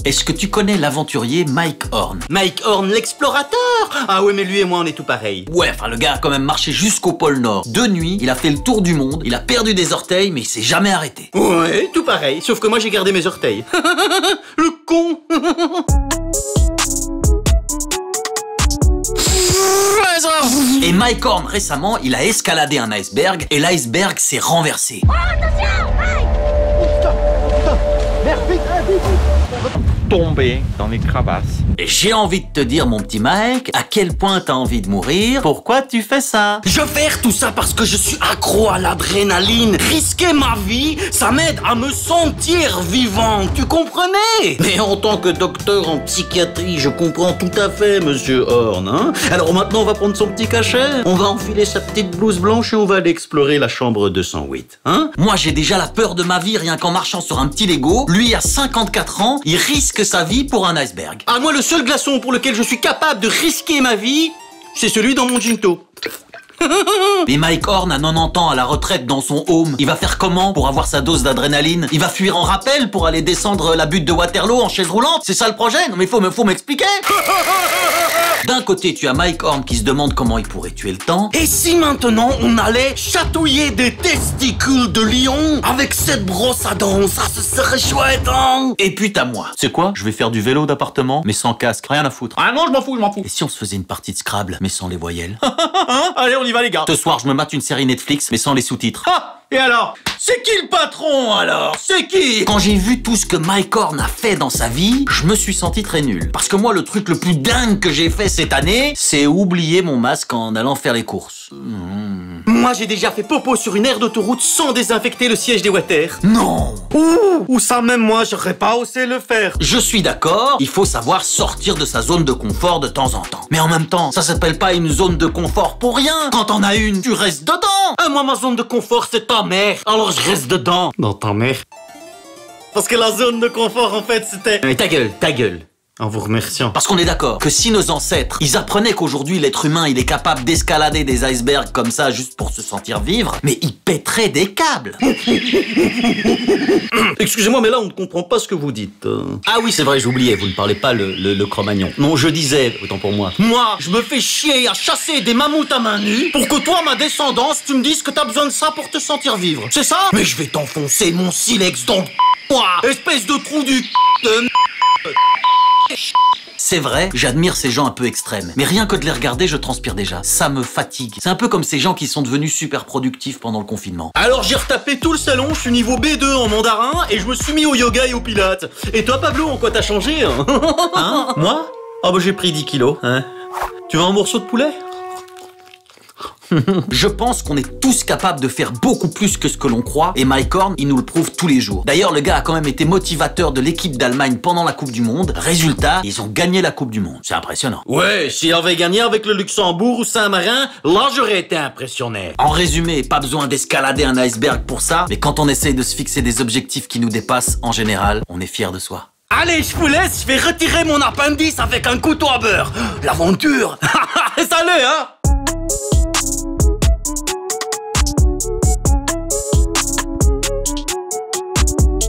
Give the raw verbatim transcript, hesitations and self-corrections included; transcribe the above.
Est-ce que tu connais l'aventurier Mike Horn? Mike Horn, l'explorateur? Ah ouais, mais lui et moi, on est tout pareil. Ouais, enfin, le gars a quand même marché jusqu'au pôle Nord. De nuit, il a fait le tour du monde, il a perdu des orteils, mais il s'est jamais arrêté. Ouais, tout pareil, sauf que moi, j'ai gardé mes orteils. Le con. Et Mike Horn, récemment, il a escaladé un iceberg, et l'iceberg s'est renversé. Oh, attention! Hey! Tomber dans les crevasses. Et j'ai envie de te dire, mon petit Mike, à quel point t'as envie de mourir. Pourquoi tu fais ça? Je fais tout ça parce que je suis accro à l'adrénaline. Risquer ma vie, ça m'aide à me sentir vivant, tu comprenais? Mais en tant que docteur en psychiatrie, je comprends tout à fait, monsieur Horn, hein? Alors maintenant, on va prendre son petit cachet, on va enfiler sa petite blouse blanche et on va aller explorer la chambre deux cent huit, hein? Moi, j'ai déjà la peur de ma vie rien qu'en marchant sur un petit Lego. Lui, à cinquante-quatre ans, il risque sa vie pour un iceberg. Ah, moi, le seul glaçon pour lequel je suis capable de risquer ma vie, c'est celui dans mon ginto. Mais Mike Horn a quatre-vingt-dix ans à la retraite dans son home. Il va faire comment pour avoir sa dose d'adrénaline? Il va fuir en rappel pour aller descendre la butte de Waterloo en chaise roulante? C'est ça le projet? Non mais faut, faut m'expliquer. D'un côté, tu as Mike Horn qui se demande comment il pourrait tuer le temps. Et si maintenant on allait chatouiller des testicules de lion avec cette brosse à dents? Ça, ce serait chouette, hein? Et puis t'as moi. C'est quoi? Je vais faire du vélo d'appartement, mais sans casque. Rien à foutre. Ah non, je m'en fous, je m'en fous. Et si on se faisait une partie de Scrabble, mais sans les voyelles? Allez, on y va, les gars. Ce soir, je me mate une série Netflix, mais sans les sous-titres. Ah, et alors? C'est qui le patron, alors? C'est qui? Quand j'ai vu tout ce que Mike Horn a fait dans sa vie, je me suis senti très nul. Parce que moi, le truc le plus dingue que j'ai fait cette année, c'est oublier mon masque en allant faire les courses. Mmh. Moi, j'ai déjà fait popo sur une aire d'autoroute sans désinfecter le siège des water. Non. Ouh, ou ça même moi, j'aurais pas osé le faire. Je suis d'accord, il faut savoir sortir de sa zone de confort de temps en temps. Mais en même temps, ça s'appelle pas une zone de confort pour rien. Quand t'en as une, tu restes dedans. Ah, moi, ma zone de confort, c'est ta mère. Alors, je reste dedans. Dans ta mère. Parce que la zone de confort, en fait, c'était... Mais ta gueule, ta gueule. En vous remerciant. Parce qu'on est d'accord que si nos ancêtres, ils apprenaient qu'aujourd'hui l'être humain, il est capable d'escalader des icebergs comme ça juste pour se sentir vivre, mais ils pèteraient des câbles. Excusez-moi, mais là, on ne comprend pas ce que vous dites. Ah oui, c'est vrai, j'oubliais, vous ne parlez pas le, le, le Cro-Magnon. Non, je disais, autant pour moi. Moi, je me fais chier à chasser des mammouths à main nue pour que toi, ma descendance, tu me dises que t'as besoin de ça pour te sentir vivre. C'est ça? Mais je vais t'enfoncer mon silex dans le moi, espèce de trou du de C'est vrai, j'admire ces gens un peu extrêmes. Mais rien que de les regarder, je transpire déjà. Ça me fatigue. C'est un peu comme ces gens qui sont devenus super productifs pendant le confinement. Alors j'ai retapé tout le salon, je suis niveau B deux en mandarin et je me suis mis au yoga et au pilates. Et toi Pablo, en quoi t'as changé hein? Hein? Moi? Ah bah j'ai pris dix kilos. Hein? Tu veux un morceau de poulet? Je pense qu'on est tous capables de faire beaucoup plus que ce que l'on croit, et Mike Horn, il nous le prouve tous les jours. D'ailleurs, le gars a quand même été motivateur de l'équipe d'Allemagne pendant la Coupe du Monde. Résultat, ils ont gagné la Coupe du Monde. C'est impressionnant. Ouais, s'il avait gagné avec le Luxembourg ou Saint-Marin, là j'aurais été impressionné. En résumé, pas besoin d'escalader un iceberg pour ça, mais quand on essaye de se fixer des objectifs qui nous dépassent, en général, on est fier de soi. Allez, je vous laisse, je vais retirer mon appendice avec un couteau à beurre. L'aventure. Salut, hein.